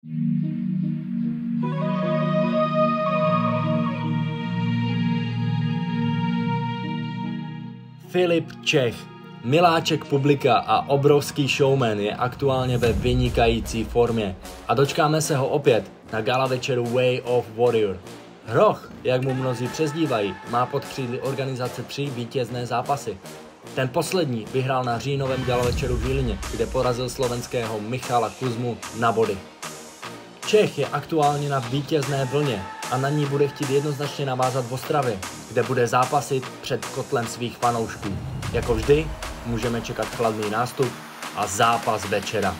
Filip Čech, miláček publika a obrovský showman, je aktuálně ve vynikající formě a dočkáme se ho opět na gala večeru Way of Warrior. Hroch, jak mu mnozí přezdívají, má pod křídly organizace 3 vítězné zápasy. Ten poslední vyhrál na říjnovém gala večeru v Jílině, kde porazil slovenského Michala Kuzmu na body. Čech je aktuálně na vítězné vlně a na ní bude chtít jednoznačně navázat v Ostravě, kde bude zápasit před kotlem svých fanoušků. Jako vždy můžeme čekat chladný nástup a zápas večera.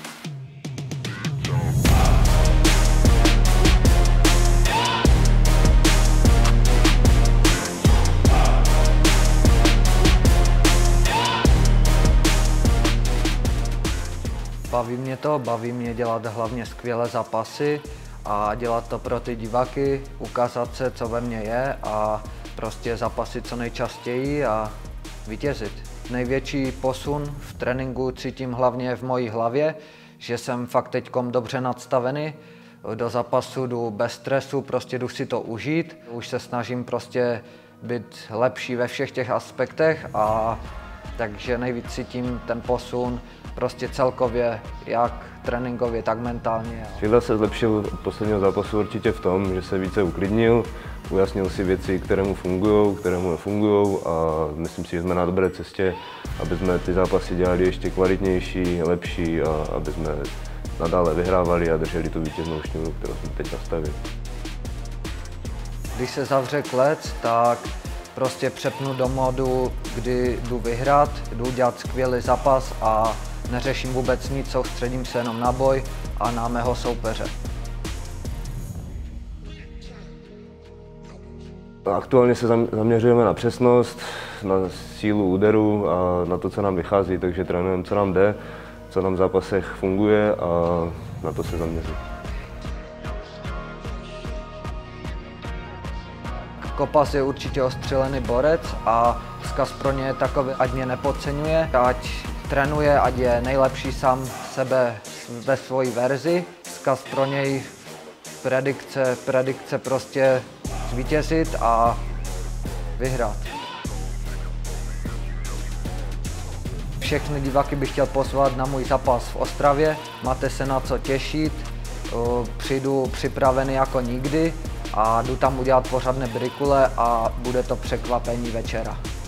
Baví mě dělat hlavně skvělé zápasy a dělat to pro ty diváky, ukázat se, co ve mně je a prostě zápasit co nejčastěji a vítězit. Největší posun v tréninku cítím hlavně v mojí hlavě, že jsem fakt teďkom dobře nadstavený. Do zápasu jdu bez stresu, prostě jdu si to užít. Už se snažím prostě být lepší ve všech těch aspektech a takže nejvíc cítím ten posun prostě celkově, jak tréninkově, tak mentálně. Švihla se zlepšil od posledního zápasu určitě v tom, že se více uklidnil, ujasnil si věci, které mu fungují, které mu nefungují a myslím si, že jsme na dobré cestě, aby jsme ty zápasy dělali ještě kvalitnější, lepší a aby jsme nadále vyhrávali a drželi tu vítěznou šňůru, kterou jsme teď nastavili. Když se zavře klec, tak prostě přepnu do modu, kdy jdu vyhrát, jdu dělat skvělý zápas a neřeším vůbec nic, soustředím se jenom na boj a na mého soupeře. Aktuálně se zaměřujeme na přesnost, na sílu úderu a na to, co nám vychází, takže trénujeme, co nám jde, co nám v zápasech funguje a na to se zaměřujeme. Kopas je určitě ostřelený borec a vzkaz pro ně je takový, ať mě nepodceňuje, ať trénuje, ať je nejlepší sám sebe ve své verzi. Vzkaz pro něj predikce prostě zvítězit a vyhrát. Všechny diváky bych chtěl pozvat na můj zápas v Ostravě, máte se na co těšit, přijdu připravený jako nikdy a jdu tam udělat pořádné brikule a bude to překvapení večera.